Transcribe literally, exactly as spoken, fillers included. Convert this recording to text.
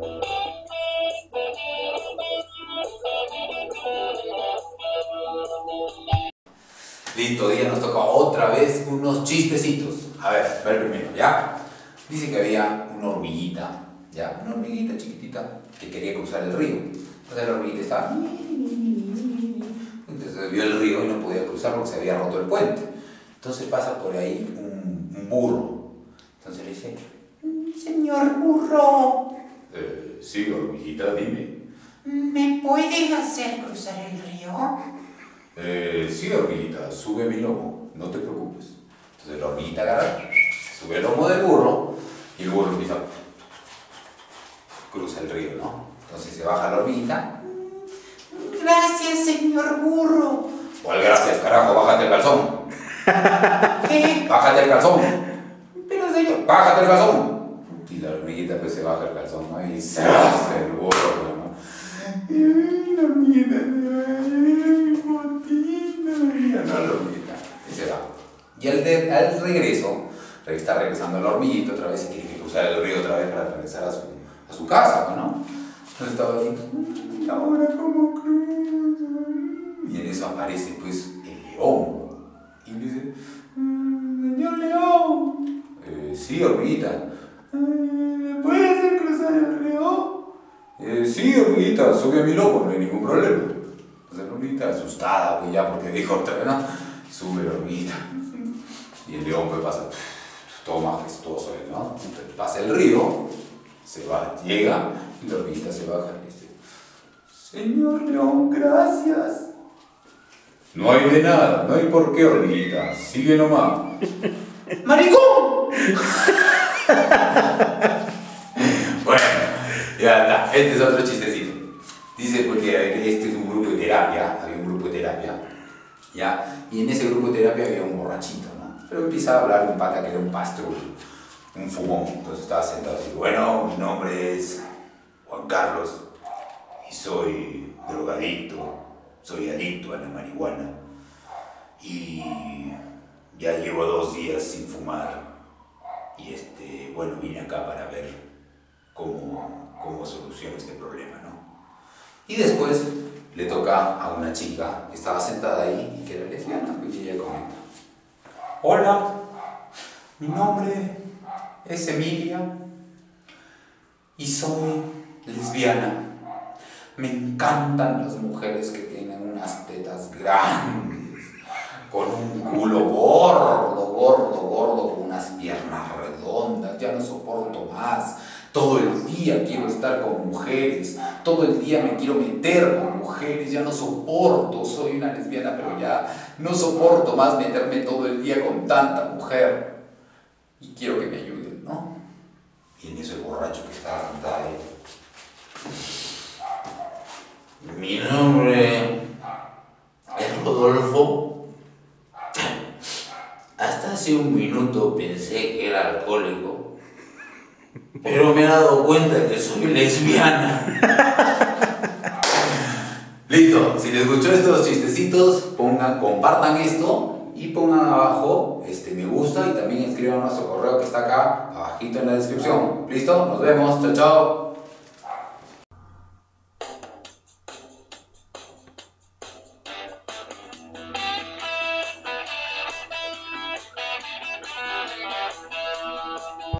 Listo, día nos toca otra vez unos chistecitos. A ver, a ver primero, ¿ya? Dice que había una hormiguita, ¿ya? Una hormiguita chiquitita que quería cruzar el río. Entonces la hormiguita estaba... Entonces vio el río y no podía cruzar porque se había roto el puente. Entonces pasa por ahí un, un burro. Entonces le dice, señor burro. Eh, sí, hormiguita, dime. ¿Me puede hacer cruzar el río? Eh, sí, hormiguita, sube mi lomo, no te preocupes. Entonces la hormiguita agarra, sube el lomo del burro y el burro empieza, cruza el río, ¿no? Entonces se baja la hormiguita. Gracias, señor burro. ¿Cuál gracias, carajo? Bájate el calzón. ¿Qué? Bájate el calzón. Pero señor, Bájate el calzón. y la hormiguita pues se baja el calzón, ¿no? Y se hace el burro, ¿no? Y la hormiguita, mi botina, no, la hormiguita, y se va. Y al, de, al regreso, está regresando la hormiguita otra vez y tiene que cruzar el río otra vez para regresar a su, a su casa, ¿no? Entonces estaba ahí, ¿y ahora cómo cruzo? Y en eso aparece pues el león. Y le dice, señor león. Eh, sí, hormiguita. ¿Me puede hacer cruzar el río? Eh, sí, hormiguita, sube a mi lomo, no hay ningún problema. Entonces la hormiguita asustada, pues ya porque dijo otra vez, ¿no? Sube la hormiguita. Y el león pues pasa todo majestuoso, ¿no? Entonces pasa el río, se va, llega, y la hormiguita se baja y dice, señor león, gracias. No hay de nada, no hay por qué, hormiguita. Sigue nomás. ¡Maricón! Bueno, ya está. Este es otro chistecito. Dice, porque este es un grupo de terapia, había un grupo de terapia, ¿ya? Y en ese grupo de terapia había un borrachito, ¿no? Pero empieza a hablar un pata que era un pastrul, un fumón. Entonces estaba sentado así, bueno, mi nombre es Juan Carlos y soy drogadicto. Soy adicto a la marihuana y ya llevo dos días sin fumar y este, bueno, vine acá para ver cómo, cómo soluciono este problema, ¿no? Y después le toca a una chica que estaba sentada ahí y que era lesbiana, y ella comenta, hola, mi nombre es Emilia y soy lesbiana. Me encantan las mujeres que tienen unas tetas grandes, con un culo gordo, gordo, gordo, con unas piernas redondas. Ya no soporto más. Todo el día quiero estar con mujeres. Todo el día me quiero meter con mujeres. Ya no soporto. Soy una lesbiana, pero ya no soporto más meterme todo el día con tanta mujer. Y quiero que me ayuden, ¿no? Y en eso el borracho que estaba sentado ahí. Mi nombre es Rodolfo. Hasta hace un minuto pensé que era alcohólico, pero me he dado cuenta de que soy lesbiana. Listo, si les gustó estos chistecitos, pongan, compartan esto y pongan abajo este, me gusta y también escriban nuestro correo que está acá abajito en la descripción. Listo, nos vemos, chao chao.